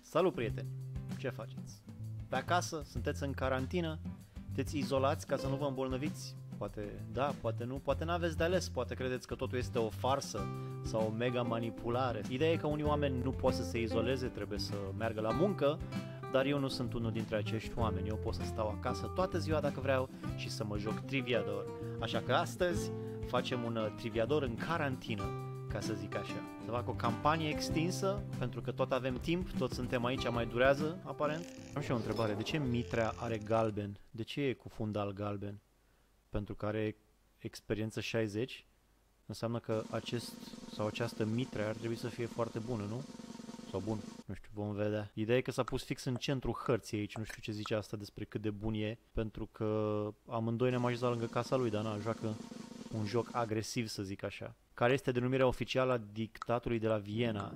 Salut, prieteni! Ce faceți? Pe acasă? Sunteți în carantină? Sunteți izolați ca să nu vă îmbolnăviți? Poate da, poate nu, poate n-aveți de ales, poate credeți că totul este o farsă sau o mega manipulare. Ideea e că unii oameni nu pot să se izoleze, trebuie să meargă la muncă, dar eu nu sunt unul dintre acești oameni. Eu pot să stau acasă toată ziua dacă vreau și să mă joc Triviador. Așa că astăzi facem un Triviador în carantină, ca să zic așa. Să fac o campanie extinsă, pentru că tot avem timp, toți suntem aici, mai durează, aparent. Am și o întrebare, de ce mitrea are galben? De ce e cu fundal galben? Pentru că are experiență 60? Înseamnă că acest sau această mitre ar trebui să fie foarte bună, nu? Sau bun, nu știu, vom vedea. Ideea e că s-a pus fix în centrul hărții aici, nu știu ce zice asta despre cât de bun e, pentru că amândoi ne-am așezat lângă casa lui, dar na, joacă un joc agresiv, să zic așa. Care este denumirea oficială a dictatului de la Viena?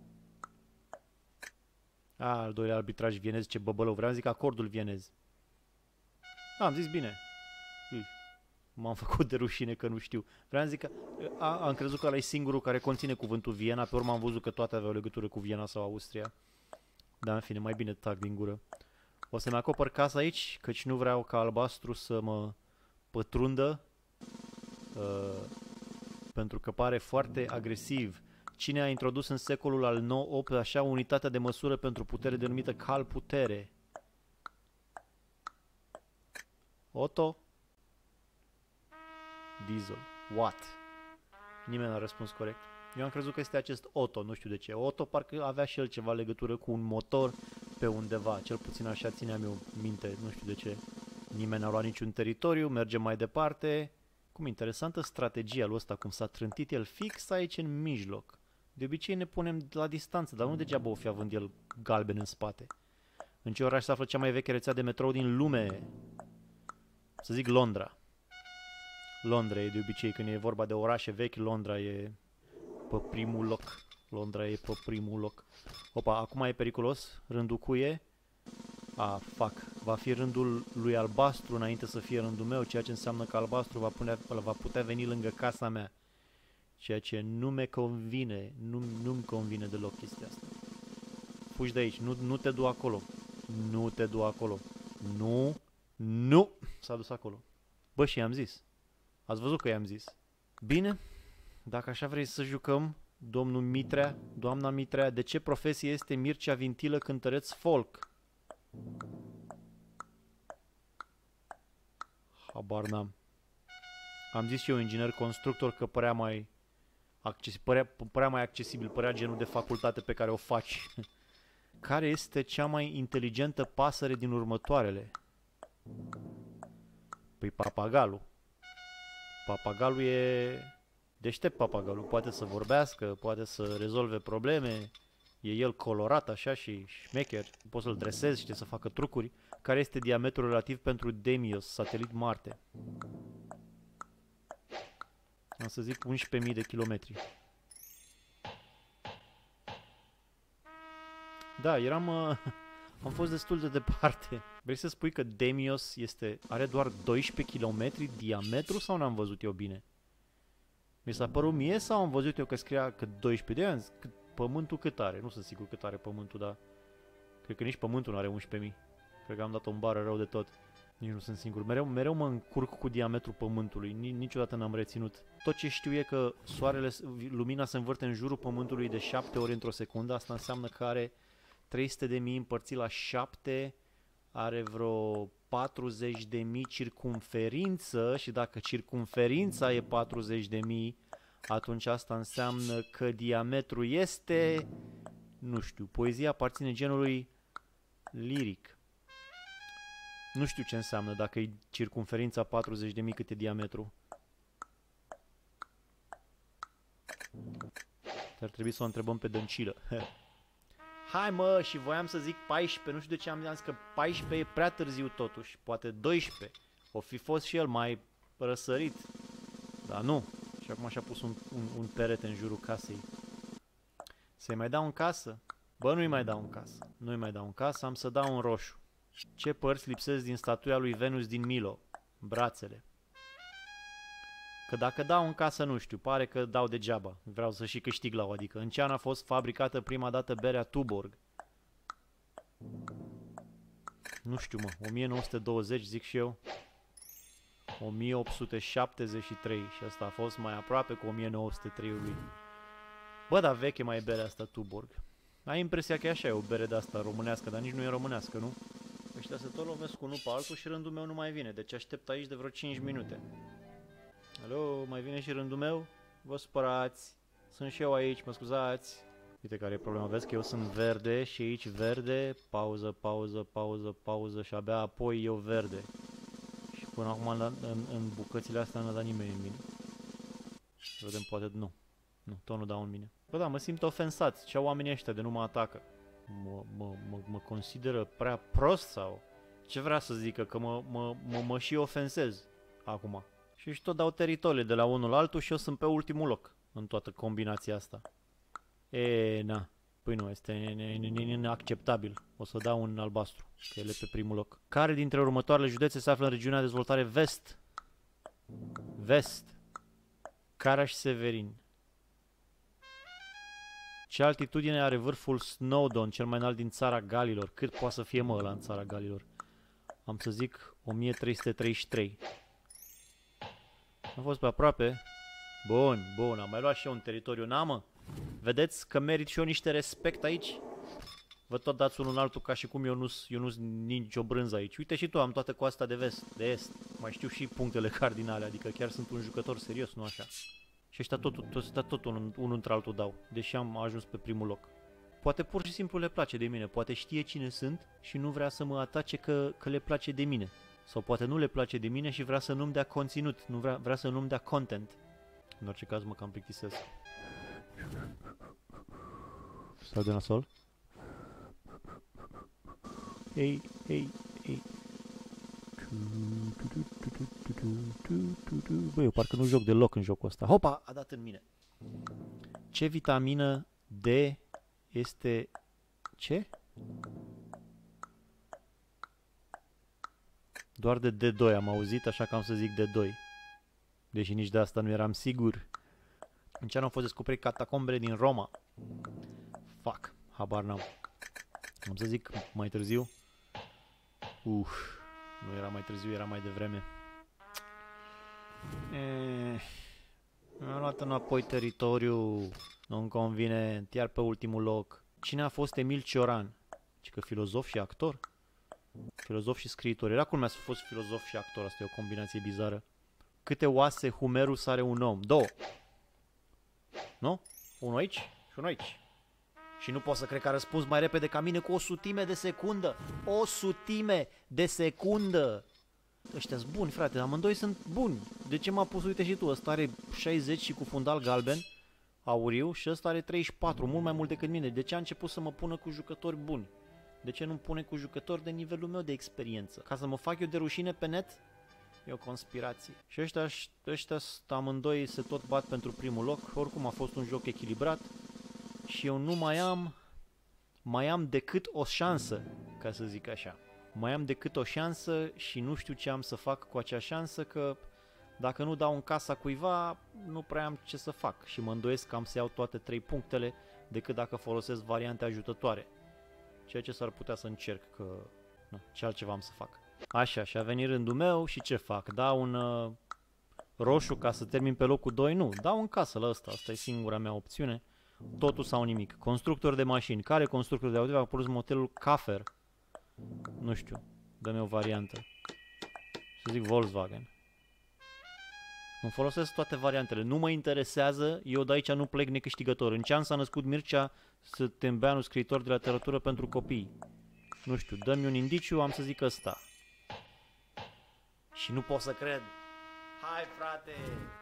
Al doilea arbitraj vienez, ce băbălău, vreau să zic acordul vienez. Am zis bine. M-am făcut de rușine că nu știu. Vreau să zic că am crezut că ăla e singurul care conține cuvântul Viena, pe urmă am văzut că toate aveau legătură cu Viena sau Austria. Dar în fine, mai bine tac din gură. O să-mi acopăr casa aici, căci nu vreau ca albastru să mă pătrundă. Pentru că pare foarte agresiv. Cine a introdus în secolul al IX așa unitatea de măsură pentru putere denumită cal-putere? Otto? Diesel. What? Nimeni n-a răspuns corect. Eu am crezut că este acest Otto, nu știu de ce. Otto parcă avea și el ceva legătură cu un motor pe undeva. Cel puțin așa țineam eu minte, nu știu de ce. Nimeni n-a luat niciun teritoriu, mergem mai departe. Cum interesantă strategia lui ăsta, cum s-a trântit el fix aici în mijloc. De obicei ne punem la distanță, dar nu degeaba o fi având el galben în spate. În ce oraș se află cea mai veche rețea de metrou din lume? Să zic Londra. Londra e de obicei, când e vorba de orașe vechi, Londra e pe primul loc. Londra e pe primul loc. Opa, acum e periculos, rândul cuie. Fuck, va fi rândul lui albastru înainte să fie rândul meu, ceea ce înseamnă că albastru va putea veni lângă casa mea. Ceea ce nu mi convine, nu-mi convine deloc chestia asta. Fugi de aici, nu te du acolo. Nu te du acolo. Nu, s-a dus acolo. Bă, și i-am zis. Ați văzut că i-am zis. Bine, dacă așa vrei să jucăm, domnul Mitrea, doamna Mitrea, de ce profesie este Mircea Vintilă cântăreț folk? Habar n-am. Am zis și eu inginer constructor că părea mai accesibil, părea genul de facultate pe care o faci. Care este cea mai inteligentă pasăre din următoarele? Păi papagalul. Papagalul e deștept, papagalul. Poate să vorbească, poate să rezolve probleme. E el colorat așa și șmecher. Poți să-l dresezi, știe să facă trucuri. Care este diametrul relativ pentru Demios, satelit Marte? Am să zic 11.000 de kilometri. Da, am fost destul de departe. Vrei să spui că Demios are doar 12 km diametru sau n-am văzut eu bine? Mi s-a părut mie sau am văzut eu că scria că 12 de ani? Pământul cât are? Nu sunt sigur cât are Pământul, dar cred că nici Pământul nu are 11.000. Cred că am dat o bară rău de tot. Nici nu sunt sigur. Mereu mă încurc cu diametrul Pământului. Niciodată n-am reținut. Tot ce știu e că lumina se învârte în jurul Pământului de 7 ori într-o secundă. Asta înseamnă că are 300.000 împărțit la 7, are vreo 40.000 circumferință și dacă circumferința e 40.000, atunci asta înseamnă că diametrul este, nu știu, poezia aparține genului liric. Nu știu ce înseamnă dacă e circumferința 40.000 cât e diametru. Ar trebui să o întrebăm pe Dăncilă. Hai mă, și voiam să zic 14, nu știu de ce am zis că 14 e prea târziu totuși, poate 12. O fi fost și el mai răsărit, dar nu. Și acum și-a pus un perete în jurul casei. Să-i mai dau în casă? Bă, nu-i mai dau în casă. Nu-i mai dau în casă, am să dau un roșu. Ce părți lipsesc din statuia lui Venus din Milo? Brațele. Că dacă dau în casă, nu știu, pare că dau degeaba. Vreau să și câștig la o, adică. În ce an a fost fabricată prima dată berea Tuborg? Nu știu, mă, 1920 zic și eu. 1873 și asta a fost mai aproape cu 1903 lui. Bă, dar veche mai e berea asta Tuborg. Ai impresia că e așa, e o bere de asta românească, dar nici nu e românească, nu? Ăștia se tot lovesc unul pe altul și rândul meu nu mai vine, deci aștept aici de vreo 5 minute. Alo, mai vine și rândul meu? Vă supărați, sunt și eu aici, mă scuzați. Uite care e problema, vezi că eu sunt verde și aici verde, pauză, pauză, pauză, pauză și abia apoi eu verde. Și până acum în bucățile astea nu a dat nimeni în mine. Vedem, poate nu. Nu, tot nu dau în mine. Bă, da, mă simt ofensat. Ce oamenii ăștia de nu mă atacă? Mă consideră prea prost sau? Ce vrea să zică? Că mă și ofensez acum. Și își tot dau teritorii de la unul la altul și eu sunt pe ultimul loc în toată combinația asta. Na. Păi nu, este inacceptabil. O să dau un albastru, că el e pe primul loc. Care dintre următoarele județe se află în regiunea de dezvoltare vest? Vest. Caraș-Severin. Ce altitudine are vârful Snowdon, cel mai înalt din țara Galilor? Cât poate să fie, mă, ăla în țara Galilor? Am să zic 1333. Am fost pe aproape. Bun, bun, am mai luat și eu un teritoriu, n-am. Vedeți că merit și eu niște respect aici? Vă tot dați unul în altul ca și cum eu nu-s nicio brânză aici. Uite și tu, am toată coasta de vest, de est. Mai știu și punctele cardinale, adică chiar sunt un jucător serios, nu așa? Și ăștia tot unul între altul dau, deși am ajuns pe primul loc. Poate pur și simplu le place de mine, poate știe cine sunt și nu vrea să mă atace că le place de mine. Sau poate nu le place de mine și vrea să nu-mi dea conținut, vrea să nu-mi dea content. În orice caz mă cam plictisesc. Stau de nasol? Ei. Băi, eu parcă nu joc deloc în jocul ăsta. Hopa, a dat în mine. Ce vitamină D este... Ce? Doar de D2 am auzit, așa că am să zic D2. Deși nici de asta nu eram sigur. În ce an au fost descoperite catacombele din Roma? Fuck, habar n-am. Am să zic mai târziu. Nu era mai târziu, era mai devreme. Mi-am luat înapoi teritoriu. Nu-mi convine, iar pe ultimul loc. Cine a fost Emil Cioran? Că filozof și actor? Filozof și scriitor. Era culmea să fost filozof și actor, asta e o combinație bizară. Câte oase Humerus are un om? 2. Nu? Unul aici și unul aici. Și nu pot să cred că a răspuns mai repede ca mine cu 100 de secundă. 100 de secundă! Ăștia-s buni, frate, amândoi sunt buni. De ce m-a pus, uite și tu, ăsta are 60 și cu fundal galben, auriu, și ăsta are 34, mult mai mult decât mine. De ce a început să mă pună cu jucători buni? De ce nu-mi pune cu jucători de nivelul meu de experiență? Ca să mă fac eu de rușine pe net? E o conspirație. Și ăștia amândoi se tot bat pentru primul loc. Oricum a fost un joc echilibrat. Și eu nu mai am decât o șansă, ca să zic așa. Mai am decât o șansă și nu știu ce am să fac cu acea șansă, că dacă nu dau în casa cuiva, nu prea am ce să fac. Și mă îndoiesc că am să iau toate 3 punctele decât dacă folosesc variante ajutătoare. Ceea ce s-ar putea să încerc, că ce altceva am să fac. Așa, și a venit rândul meu și ce fac? Dau un roșu ca să termin pe locul 2? Nu, dau în casă la ăsta, asta e singura mea opțiune. Totul sau nimic. Constructor de mașini. Care constructor de auto a produs modelul Kaffer? Nu știu. Dă-mi o variantă. Să zic Volkswagen. Îmi folosesc toate variantele. Nu mă interesează. Eu de aici nu plec necâștigător. În ce an s-a născut Mircea Stâmbeanu, scriitor de literatură pentru copii? Nu știu. Dă-mi un indiciu. Am să zic ăsta. Și nu pot să cred. Hai, frate.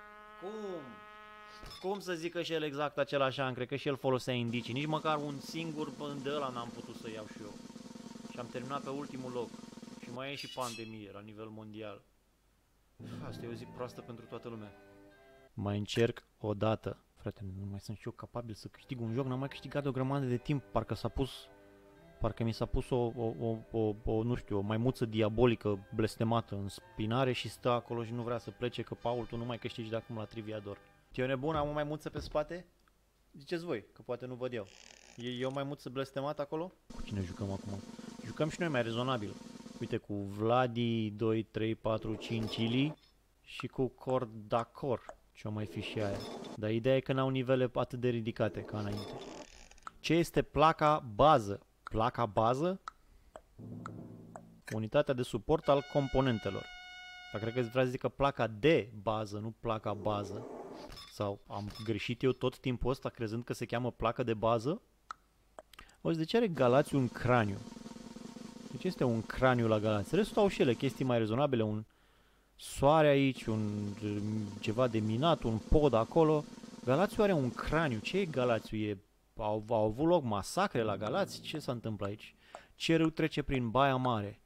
Cum să zică și el exact același an? Cred că și el folosea indicii. Nici măcar un singur de ăla n-am putut să iau și eu. Și am terminat pe ultimul loc. Și mai e și pandemie la nivel mondial. Asta e o zi proastă pentru toată lumea. Mai încerc o dată. Frate, nu mai sunt și eu capabil să câștig un joc. N-am mai câștigat de o grămadă de timp. Parcă mi s-a pus nu știu, o maimuță diabolică blestemată în spinare și stă acolo și nu vrea să plece, că Paul, tu nu mai câștigi de acum la Triviador. E nebun, am o maimuță pe spate? Ziceți voi, că poate nu văd eu. E o maimuță blestemată acolo? Cu cine jucăm acum? Jucăm și noi mai rezonabil. Uite, cu Vladi 2, 3, 4, 5 Ili și cu Cordacor. Ce-o mai fi și aia. Dar ideea e că n-au nivele atât de ridicate ca înainte. Ce este placa bază? Placa bază? Unitatea de suport al componentelor. Dar cred că vrea să zică placa de bază, nu placa bază. Sau am greșit eu tot timpul ăsta crezând că se cheamă placă de bază? Auzi, de ce are Galați un craniu? Deci este un craniu la Galați. Restul au și ele chestii mai rezonabile, un soare aici, ceva de minat, un pod acolo. Galațiu are un craniu. Ce e Galațiu? Au avut loc masacre la Galați? Ce s-a întâmplat aici? Ce râu trece prin Baia Mare?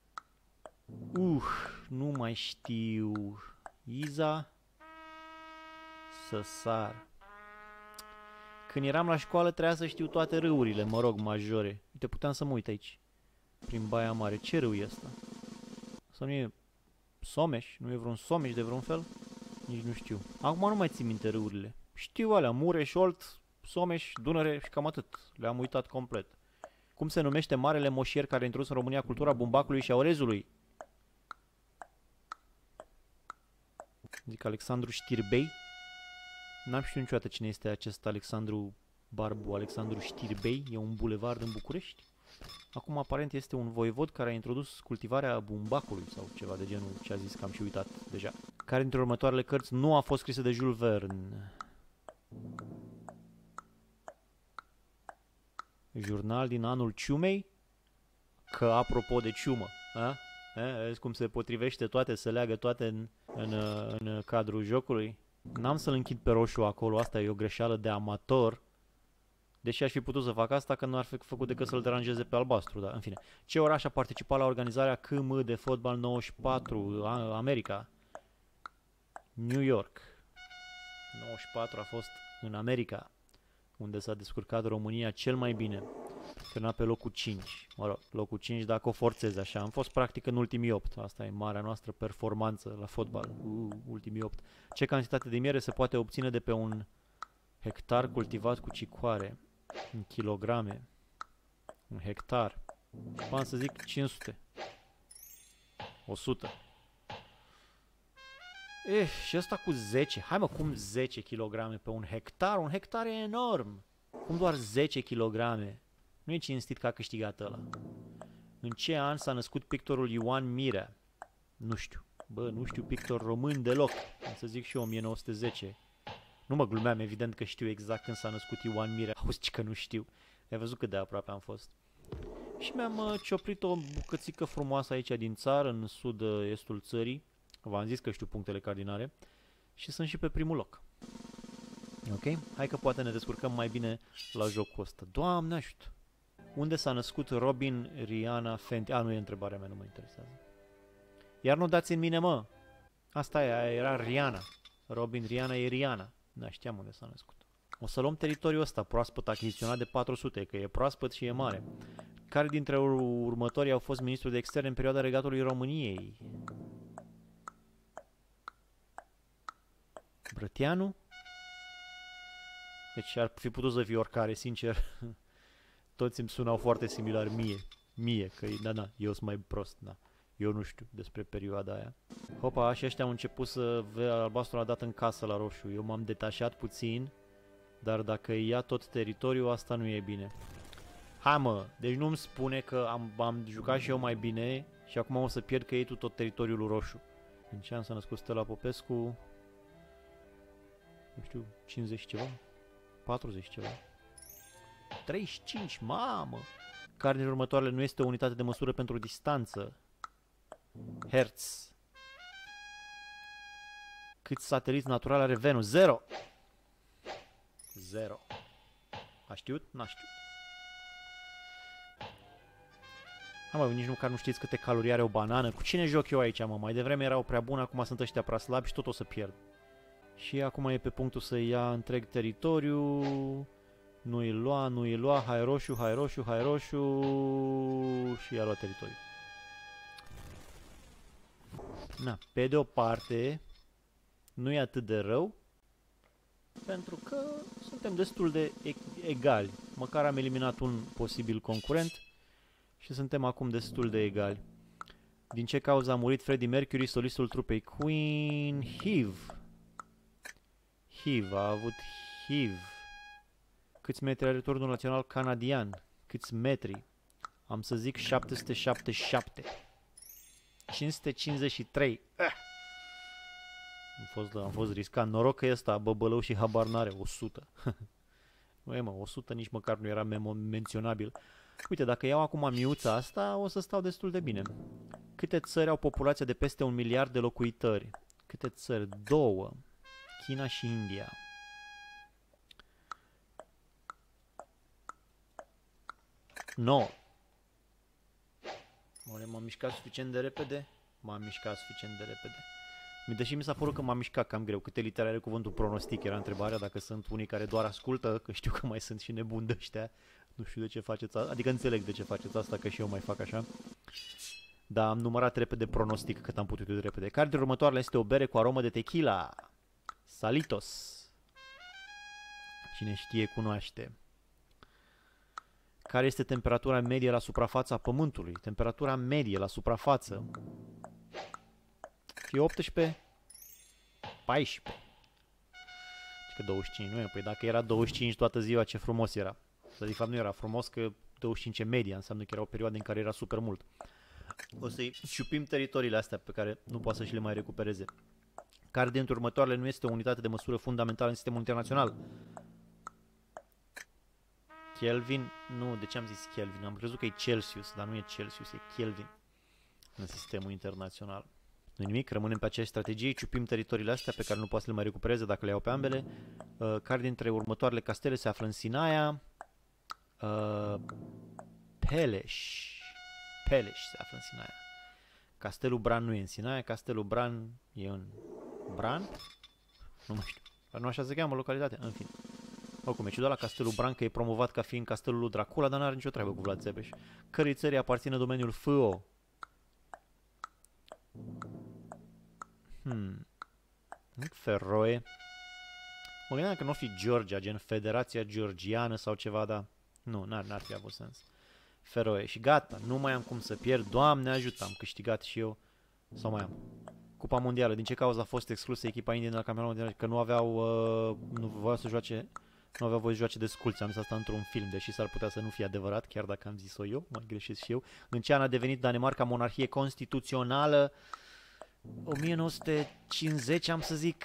Nu mai știu. Iza să sar. Când eram la școală trebuia să știu toate râurile, mă rog, majore. Uite, puteam să mă uit aici. Prin Baia Mare. Ce râu e ăsta? Sau nu e Someș? Nu e vreun Someș de vreun fel? Nici nu știu. Acum nu mai țin minte râurile. Știu alea, Mureș, Olt, Someș, Dunăre și cam atât. Le-am uitat complet. Cum se numește marele moșier care a introdus în România cultura bumbacului și a orezului? Zic Alexandru Știrbei. N-am știut niciodată cine este acest Alexandru Barbu. Alexandru Știrbei. E un bulevard în București. Acum aparent este un voievod care a introdus cultivarea bumbacului sau ceva de genul ce a zis că am și uitat deja. Care dintre următoarele cărți nu a fost scrisă de Jules Verne? Jurnal din anul ciumei? Că apropo de ciumă, vezi cum se potrivește toate, se leagă toate în cadrul jocului? N-am să-l închid pe roșu acolo, asta e o greșeală de amator. Deși aș fi putut să fac asta, că nu ar fi făcut decât să-l deranjeze pe albastru, dar în fine. Ce oraș a participat la organizarea KM de fotbal 94, America? New York. 94 a fost în America, unde s-a descurcat România cel mai bine. Terminat pe locul 5. Mă rog, locul 5 dacă o forțezi așa. Am fost practic în ultimii 8. Asta e marea noastră performanță la fotbal. Ultimii 8. Ce cantitate de miere se poate obține de pe un hectar cultivat cu cicoare? În kilograme. Un hectar. Am să zic 500. 100. Și ăsta cu 10. Hai mă, cum 10 kg pe un hectar? Un hectar e enorm. Cum doar 10 kg? Nu e cinstit că a câștigat ăla. În ce an s-a născut pictorul Ioan Mirea? Nu știu. Bă, nu știu pictor român deloc. Am să zic și eu 1910. Nu mă glumeam, evident că știu exact când s-a născut Ioan Mirea. Auzi că nu știu. Ai văzut cât de aproape am fost. Și mi-am cioplit o bucățică frumoasă aici din țară, în sud-estul țării. V-am zis că știu punctele cardinale. Și sunt și pe primul loc. Ok? Hai că poate ne descurcăm mai bine la jocul ăsta. Doamne ajută! Unde s-a născut Robin Rihanna Fenty? Nu e întrebarea mea, nu mă interesează. Iar nu dați în mine, mă! Asta era Rihanna. Robin Rihanna e Rihanna. Da, știam unde s-a născut. O să luăm teritoriul ăsta, proaspăt achiziționat de 400, că e proaspăt și e mare. Care dintre următorii au fost ministru de externe în perioada regatului României? Brătianu? Deci ar fi putut să fie oricare, sincer. Toți îmi sunau foarte similar mie, că eu sunt mai prost, da. Eu nu știu despre perioada aia. Hopa, și ăștia au început să albastru a dat în casă la roșu. Eu m-am detașat puțin, dar dacă ia tot teritoriul, asta nu e bine. Hai mă, deci nu-mi spune că am jucat și eu mai bine și acum o să pierd că iei tu tot teritoriul roșu. În ce an s-a născut Stella Popescu? Nu știu, 50 ceva? 40 ceva? 35, mamă! Care din următoarele nu este o unitate de măsură pentru distanță? Hertz. Câți sateliți naturali are Venus? 0! 0. A știut? N-a știut. Nici măcar nu știți câte calorii are o banană. Cu cine joc eu aici, mă? Mai devreme erau prea bune, acum sunt ăștia prea slabi și tot o să pierd. Și acum e pe punctul să ia întreg teritoriu. Nu-i lua, hai roșu. Și i-a luat teritoriu. Na, pe de o parte, nu e atât de rău, pentru că suntem destul de egali. Măcar am eliminat un posibil concurent și suntem acum destul de egali. Din ce cauză a murit Freddie Mercury, solistul trupei Queen? HIV. HIV, a avut HIV. Câți metri are turnul național canadian? Câți metri? Am să zic 777. 553. Am fost riscant. Noroc că ăsta, băbălău și habar n-are. 100. Nu e, mă, 100 nici măcar nu era menționabil. Uite, dacă iau acum miuța asta, o să stau destul de bine. Câte țări au populația de peste 1 miliard de locuitori? Câte țări? 2. China și India. No. M-am mișcat suficient de repede? M-am mișcat suficient de repede. Deși mi s-a părut că m-am mișcat cam greu. Câte litere are cuvântul pronostic? Era întrebarea, dacă sunt unii care doar ascultă, că știu că mai sunt și nebuni de ăștia. Nu știu de ce faceți asta, adică înțeleg de ce faceți asta, că și eu mai fac așa. Dar am numărat repede pronostic, cât am putut de repede. Care de următoarele este o bere cu aromă de tequila? Salitos. Cine știe, cunoaște. Care este temperatura medie la suprafața Pământului? Temperatura medie la suprafață. E 18? 14. Că 25, nu e? Păi dacă era 25 toată ziua, ce frumos era. Dar de fapt nu era frumos, că 25 e media, înseamnă că era o perioadă în care era super mult. O să-i ciupim teritoriile astea pe care nu poate să și le mai recupereze. Care dintre următoarele nu este o unitate de măsură fundamentală în sistemul internațional? Kelvin? Nu, de ce am zis Kelvin? Am crezut că e Celsius, dar nu e Celsius, e Kelvin în sistemul internațional. Nu nimic, rămânem pe aceeași strategie, ciupim teritoriile astea pe care nu poate să le mai recupereze dacă le iau pe ambele. Care dintre următoarele castele se află în Sinaia? Peleș. Peleș se află în Sinaia. Castelul Bran nu e în Sinaia, Castelul Bran e în Bran? Nu mai știu. Dar nu așa se cheamă localitatea, în fine. Oricum, e ciudat la Castelul Bran că e promovat ca fiind castelul lui Dracula, dar n-are nicio treabă cu Vlad Țepeș. Cărei țării aparține domeniul FO? Feroe. Mă gândeam că nu o fi Georgia, gen Federația Georgiană sau ceva, dar nu, n-ar fi avut sens. Feroe. Și gata, nu mai am cum să pierd. Doamne ajută, am câștigat și eu. Sau mai am. Cupa mondială. Din ce cauză a fost exclusă echipa indiană la campionatul mondial? Că nu aveau, nu voiau să joace, nu aveau voie să joace de sculți. Am zis asta într-un film, deși s-ar putea să nu fie adevărat, chiar dacă am zis-o eu, mai greșesc și eu. În ce an a devenit Danemarca monarhie constituțională? 1950, am să zic.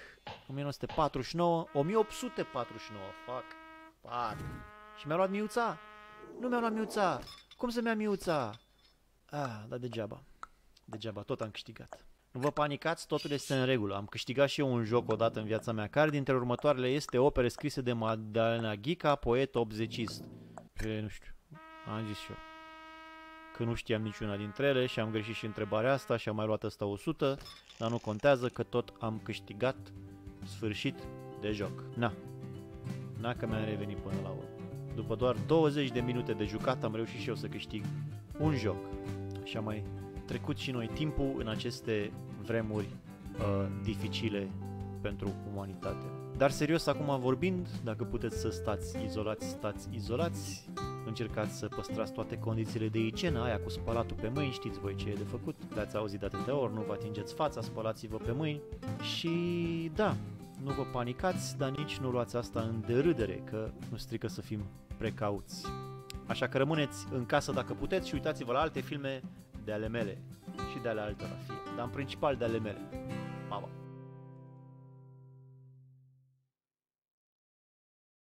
1949, 1849, fuck. Și mi-a luat miuța. Nu mi-a luat miuța. Cum să mi-a miuța? Dar degeaba, tot am câștigat. Nu vă panicați, totul este în regulă. Am câștigat și eu un joc odată în viața mea. Care dintre următoarele este opere scrise de Madalena Ghica, poet obzecist? Nu știu, am zis și eu că nu știam niciuna dintre ele și am greșit și întrebarea asta și am mai luat asta 100, dar nu contează că tot am câștigat. Sfârșit de joc. Na că mi-am revenit până la urmă. După doar 20 de minute de jucat am reușit și eu să câștig un joc. Și am mai trecut și noi timpul în aceste vremuri dificile pentru umanitate. Dar serios, acum vorbind, dacă puteți să stați izolați. Încercați să păstrați toate condițiile de igienă, aia cu spălatul pe mâini, știți voi ce e de făcut, le-ați auzit de atâtea ori, nu vă atingeți fața, spălați-vă pe mâini și da, nu vă panicați, dar nici nu luați asta în derâdere, că nu strică să fim precauți. Așa că rămâneți în casă dacă puteți și uitați-vă la alte filme de ale mele și de ale altora fie, dar în principal de ale mele. Pa, pa!